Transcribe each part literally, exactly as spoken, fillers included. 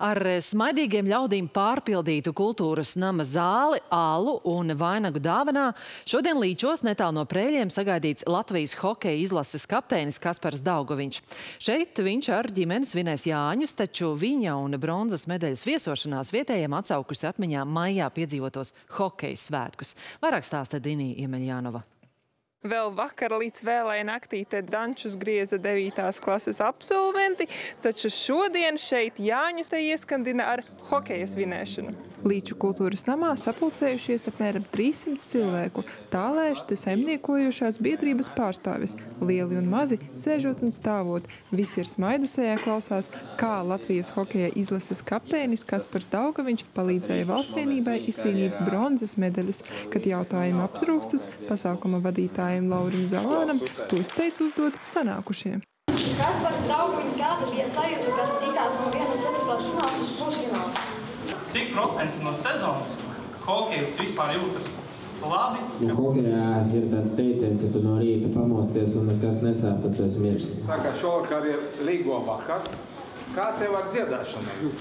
Ar smaidīgiem ļaudīm pārpildītu kultūras nama zāli, alu un vainagu dāvanā šodien Līčos netālu no Preiļiem sagaidīts Latvijas hokeja izlases kapteinis Kaspars Daugoviņš. Šeit viņš ar ģimeni svinēs Jāņus, taču viņa un bronzas medaļas viesošanās vietējiem atsaukusi atmiņā maijā piedzīvotos hokeja svētkus. Vairāk stāsta Dinija Iemeļjānova. Vēl vakar līdz vēlai naktī te dančus grieza devītās klases absolventi, taču šodien šeit Jāņus te ieskandina ar hokeja svinēšanu. Līču kultūras namā sapulcējušies apmēram trīssimt cilvēku, tālēši te saimniekojošās biedrības pārstāvis, lieli un mazi, sēžot un stāvot. Visi ir smaidusējā klausās, kā Latvijas hokeja izlases kapteinis Kaspars Daugoviņš palīdzēja valstsvienībai izcīnīt bronzas medaļas. Kad jautājumi aptrūkstas, pasākuma vadītājiem Laurim Zalānam tos teica uzdot sanākušie. Kaspars Daugoviņš, kāda bija sajūta, kad tikāt no viena ceturtās fināls uz pusfinālu? Cik procenti no sezonas hokejists vispār jūtas labi? Nu, hokejā ir tāds teiciens, ja tu no rīta pamosties un nekas nesāp, tad tu esi mirs. Tā kā šovakar ir līgo vakars, kā tev ar dziedāšanai?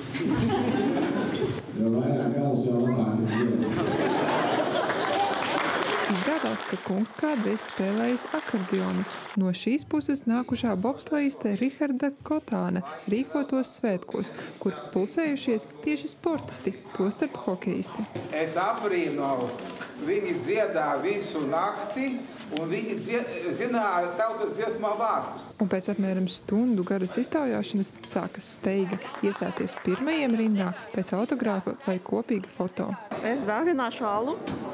Jo vairāk galvas, jo labāk ir dziedāt. Izrādās, ka kungs kādreiz spēlējis akordionu. No šīs puses nākušā bobslejiste Riharda Kotāna rīkotos svētkos, kur pulcējušies tieši sportisti, tostarp hokejisti. Es aprīnoju, viņi dziedā visu nakti, un viņi zināja tautas dziesmā vārdus. Un pēc apmēram stundu garas iztaujāšanas sākas steiga iestāties pirmajiem rindā pēc autogrāfa vai kopīga foto. Es dāvināšu alu.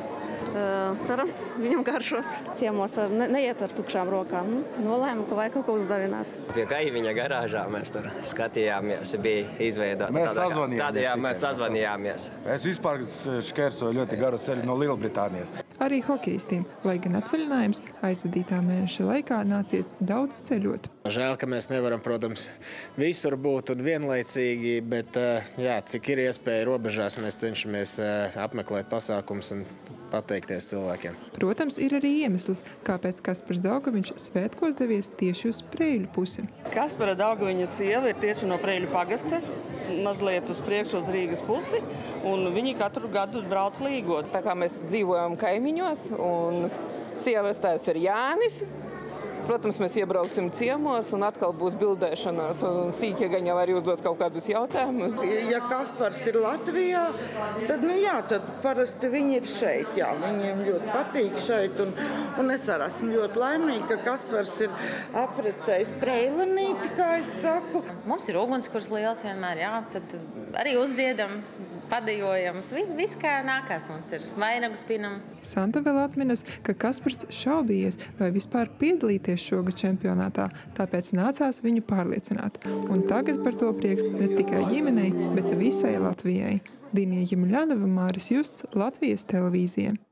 Cerams, viņam garšos. Ciemos ar, ne, neiet ar tukšām rokām. Nolēmu, ka vajag kaut ko uzdavināt. Pie Gaiviņa garāžā mēs tur skatījāmies, bija izveidota. Mēs sazvanījāmies. Tādējā mēs sazvanījāmies. Es vispār šķērsoju ļoti garu ceļu no Lielbritānijas. Arī hokejistiem, lai gan atvaļinājums aizvadītā mēneša laikā nācies daudz ceļot. Žēl, ka mēs nevaram, protams, visur būt un vienlaicīgi, bet jā, cik ir iespēja robežās, mēs cenšamies apmeklēt pasākums un pateikties cilvēkiem. Protams, ir arī iemesls, kāpēc Kaspars Daugoviņš svētkos devies tieši uz Preiļu pusi. Kaspara Daugoviņa sieva ir tieši no Preiļu pagasta, mazliet uz priekšu uz Rīgas pusi, un viņi katru gadu brauc līgot. Tā kā mēs dzīvojam kaimiņos, un sievas tēvs ir Jānis. Protams, mēs iebrauksim ciemos un atkal būs bildēšanās, un sīķiegaņā arī uzdos kaut kādus jautājumus. Ja Kaspars ir Latvijā, tad, nu jā, tad parasti viņi ir šeit, jā, viņiem ļoti patīk šeit, un, un es arī esmu ļoti laimīga, ka Kaspars ir aprecējis Preilenīti, kā es saku. Mums ir ugunskurs liels vienmēr, jā, tad arī uzdziedam, padejojam. Viss kā nākās mums ir. Vainagu spinam. Santa vēl atminas, ka Kaspars šaubījies, vai vispār piedalīties šogad čempionātā, tāpēc nācās viņu pārliecināt. Un tagad par to prieks ne tikai ģimenei, bet visai Latvijai. Dinija Iemeļjānova, Māris Justs, Latvijas televīzija.